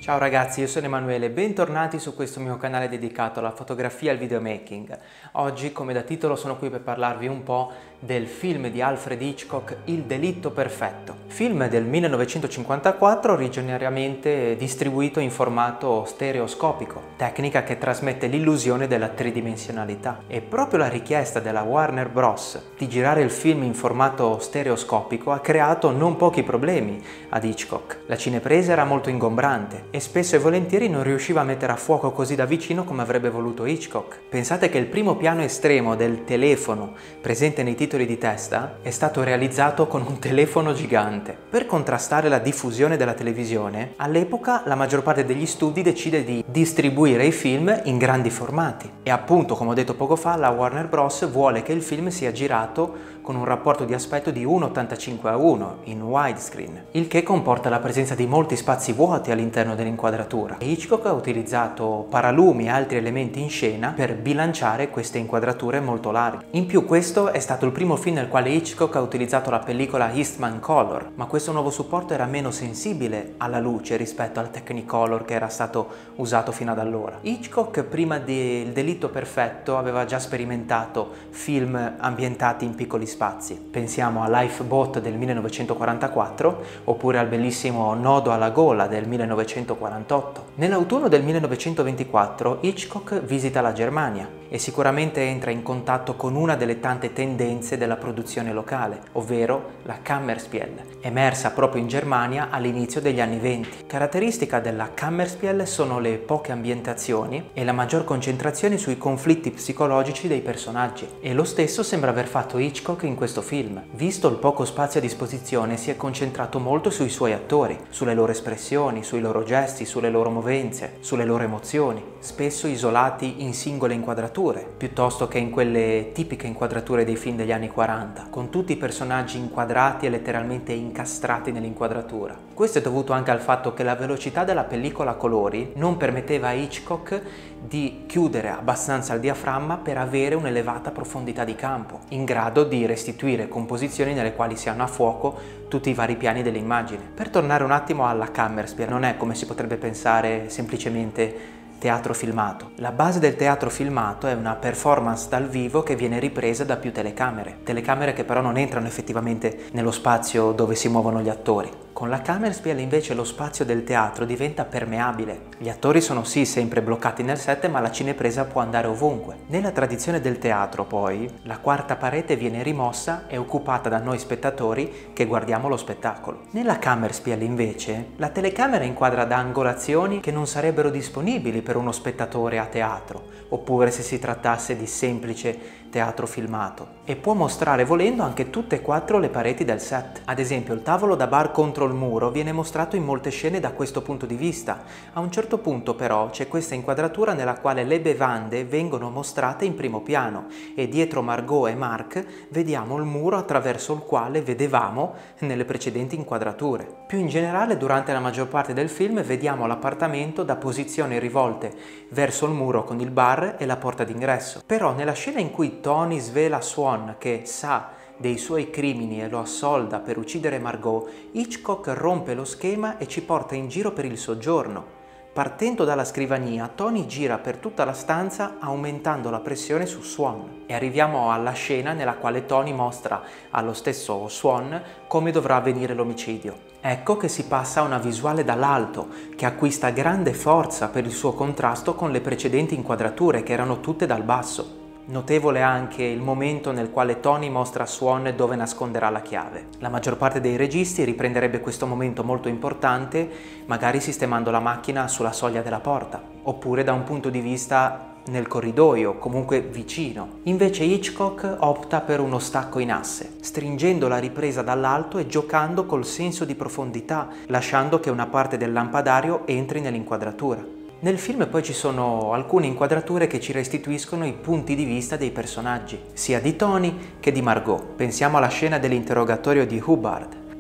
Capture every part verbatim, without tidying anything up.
Ciao ragazzi, io sono Emanuele, bentornati su questo mio canale dedicato alla fotografia e al videomaking. Oggi, come da titolo, sono qui per parlarvi un po' del film di Alfred Hitchcock, Il delitto perfetto. Film del millenovecentocinquantaquattro, originariamente distribuito in formato stereoscopico, tecnica che trasmette l'illusione della tridimensionalità. E proprio la richiesta della Warner Bros. Di girare il film in formato stereoscopico ha creato non pochi problemi ad Hitchcock. La cinepresa era molto ingombrante e spesso e volentieri non riusciva a mettere a fuoco così da vicino come avrebbe voluto Hitchcock. Pensate che il primo piano estremo del telefono presente nei titoli di testa è stato realizzato con un telefono gigante. Per contrastare la diffusione della televisione, all'epoca la maggior parte degli studi decide di distribuire i film in grandi formati. E appunto, come ho detto poco fa, la Warner Bros. Vuole che il film sia girato con un rapporto di aspetto di uno virgola ottantacinque a uno in widescreen, il che comporta la presenza di molti spazi vuoti all'interno dell'inquadratura. Hitchcock ha utilizzato paralumi e altri elementi in scena per bilanciare queste inquadrature molto larghe. In più, questo è stato il primo film nel quale Hitchcock ha utilizzato la pellicola Eastman Color, ma questo nuovo supporto era meno sensibile alla luce rispetto al Technicolor che era stato usato fino ad allora. Hitchcock, prima di Il delitto perfetto, aveva già sperimentato film ambientati in piccoli spazi. Pensiamo a Lifeboat del millenovecentoquarantaquattro oppure al bellissimo Nodo alla gola del millenovecentoquarantotto. Nell'autunno del millenovecentoventiquattro Hitchcock visita la Germania e sicuramente entra in contatto con una delle tante tendenze della produzione locale, ovvero la Kammerspiel, emersa proprio in Germania all'inizio degli anni venti. Caratteristica della Kammerspiel sono le poche ambientazioni e la maggior concentrazione sui conflitti psicologici dei personaggi, e lo stesso sembra aver fatto Hitchcock in questo film. Visto il poco spazio a disposizione, si è concentrato molto sui suoi attori, sulle loro espressioni, sui loro gesti, sulle loro movenze, sulle loro emozioni, spesso isolati in singole inquadrature, piuttosto che in quelle tipiche inquadrature dei film degli anni quaranta, con tutti i personaggi inquadrati e letteralmente incastrati nell'inquadratura. Questo è dovuto anche al fatto che la velocità della pellicola a colori non permetteva a Hitchcock di chiudere abbastanza il diaframma per avere un'elevata profondità di campo, in grado di restituire composizioni nelle quali si hanno a fuoco tutti i vari piani dell'immagine. Per tornare un attimo alla Kammerspiel, non è, come si potrebbe pensare, semplicemente teatro filmato. La base del teatro filmato è una performance dal vivo che viene ripresa da più telecamere, telecamere che però non entrano effettivamente nello spazio dove si muovono gli attori. Con la Kammerspiel invece lo spazio del teatro diventa permeabile. Gli attori sono sì sempre bloccati nel set, ma la cinepresa può andare ovunque. Nella tradizione del teatro, poi, la quarta parete viene rimossa e occupata da noi spettatori che guardiamo lo spettacolo. Nella Kammerspiel invece la telecamera inquadra da angolazioni che non sarebbero disponibili per uno spettatore a teatro, oppure se si trattasse di semplice teatro filmato, e può mostrare volendo anche tutte e quattro le pareti del set. Ad esempio, il tavolo da bar contro il muro viene mostrato in molte scene da questo punto di vista. A un certo punto però c'è questa inquadratura nella quale le bevande vengono mostrate in primo piano e dietro Margot e Mark vediamo il muro attraverso il quale vedevamo nelle precedenti inquadrature. Più in generale, durante la maggior parte del film vediamo l'appartamento da posizioni rivolte verso il muro con il bar e la porta d'ingresso. Però nella scena in cui Tony svela a Swan che sa dei suoi crimini e lo assolda per uccidere Margot, Hitchcock rompe lo schema e ci porta in giro per il soggiorno. Partendo dalla scrivania, Tony gira per tutta la stanza aumentando la pressione su Swan, e arriviamo alla scena nella quale Tony mostra allo stesso Swan come dovrà avvenire l'omicidio. Ecco che si passa a una visuale dall'alto che acquista grande forza per il suo contrasto con le precedenti inquadrature che erano tutte dal basso. Notevole anche il momento nel quale Tony mostra a Swan dove nasconderà la chiave. La maggior parte dei registi riprenderebbe questo momento molto importante magari sistemando la macchina sulla soglia della porta, oppure da un punto di vista nel corridoio, comunque vicino. Invece Hitchcock opta per uno stacco in asse, stringendo la ripresa dall'alto e giocando col senso di profondità, lasciando che una parte del lampadario entri nell'inquadratura. Nel film poi ci sono alcune inquadrature che ci restituiscono i punti di vista dei personaggi, sia di Tony che di Margot. Pensiamo alla scena dell'interrogatorio di Hubbard.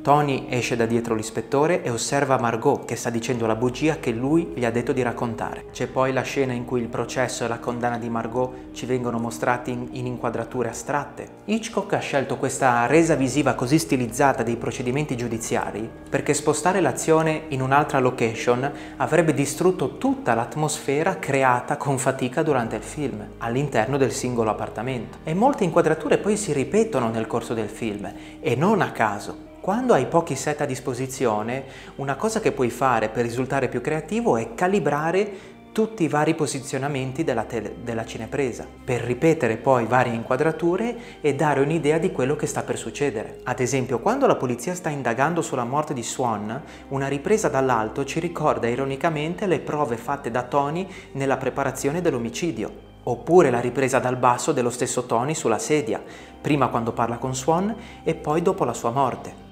Tony esce da dietro l'ispettore e osserva Margot che sta dicendo la bugia che lui gli ha detto di raccontare. C'è poi la scena in cui il processo e la condanna di Margot ci vengono mostrati in, in inquadrature astratte. Hitchcock ha scelto questa resa visiva così stilizzata dei procedimenti giudiziari perché spostare l'azione in un'altra location avrebbe distrutto tutta l'atmosfera creata con fatica durante il film, all'interno del singolo appartamento. E molte inquadrature poi si ripetono nel corso del film, e non a caso. Quando hai pochi set a disposizione, una cosa che puoi fare per risultare più creativo è calibrare tutti i vari posizionamenti della, tele, della cinepresa, per ripetere poi varie inquadrature e dare un'idea di quello che sta per succedere. Ad esempio, quando la polizia sta indagando sulla morte di Swan, una ripresa dall'alto ci ricorda ironicamente le prove fatte da Tony nella preparazione dell'omicidio. Oppure la ripresa dal basso dello stesso Tony sulla sedia, prima quando parla con Swan e poi dopo la sua morte.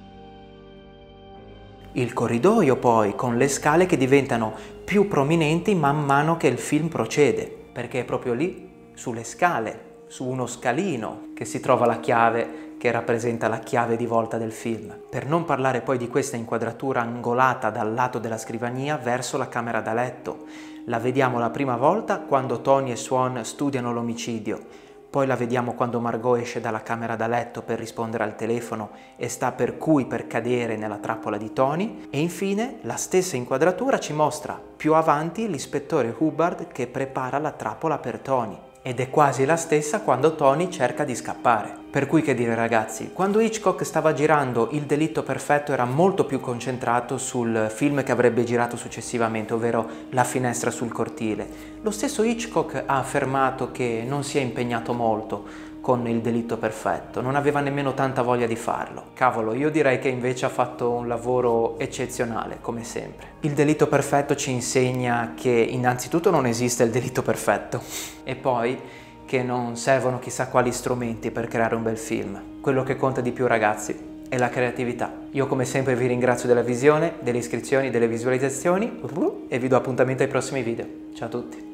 Il corridoio poi, con le scale che diventano più prominenti man mano che il film procede, perché è proprio lì, sulle scale, su uno scalino, che si trova la chiave che rappresenta la chiave di volta del film. Per non parlare poi di questa inquadratura angolata dal lato della scrivania verso la camera da letto. La vediamo la prima volta quando Tony e Swan studiano l'omicidio, poi la vediamo quando Margot esce dalla camera da letto per rispondere al telefono e sta per cui per cadere nella trappola di Tony, e infine la stessa inquadratura ci mostra più avanti l'ispettore Hubbard che prepara la trappola per Tony. Ed è quasi la stessa quando Tony cerca di scappare. Per cui che dire ragazzi, quando Hitchcock stava girando Il delitto perfetto era molto più concentrato sul film che avrebbe girato successivamente, ovvero La finestra sul cortile. Lo stesso Hitchcock ha affermato che non si è impegnato molto con Il delitto perfetto, non aveva nemmeno tanta voglia di farlo. Cavolo, io direi che invece ha fatto un lavoro eccezionale, come sempre. Il delitto perfetto ci insegna che innanzitutto non esiste il delitto perfetto e poi che non servono chissà quali strumenti per creare un bel film. Quello che conta di più ragazzi è la creatività. Io come sempre vi ringrazio della visione, delle iscrizioni, delle visualizzazioni e vi do appuntamento ai prossimi video. Ciao a tutti!